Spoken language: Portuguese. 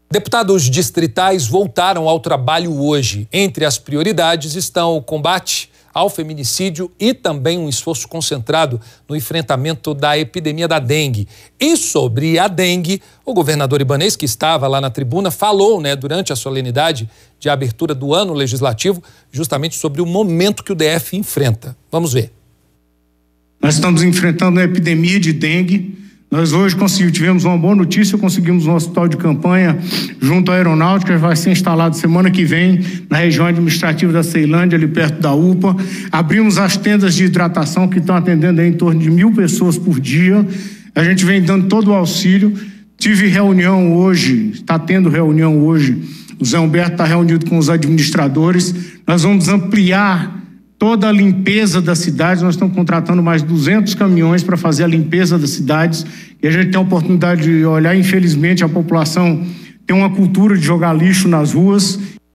Deputados distritais voltaram ao trabalho hoje. Entre as prioridades estão o combate ao feminicídio e também um esforço concentrado no enfrentamento da epidemia da dengue. E sobre a dengue, o governador Ibanez, que estava lá na tribuna, falou, durante a solenidade de abertura do ano legislativo, justamente sobre o momento que o DF enfrenta. Vamos ver. Nós estamos enfrentando uma epidemia de dengue. Nós hoje tivemos uma boa notícia, conseguimos um hospital de campanha junto à Aeronáutica, vai ser instalado semana que vem na região administrativa da Ceilândia, ali perto da UPA. Abrimos as tendas de hidratação que estão atendendo aí em torno de 1.000 pessoas por dia. A gente vem dando todo o auxílio. Tive reunião hoje, está tendo reunião hoje. O Zé Humberto está reunido com os administradores. Nós vamos ampliar toda a limpeza das cidades. Nós estamos contratando mais 200 caminhões para fazer a limpeza das cidades. E a gente tem a oportunidade de olhar, infelizmente, a população tem uma cultura de jogar lixo nas ruas.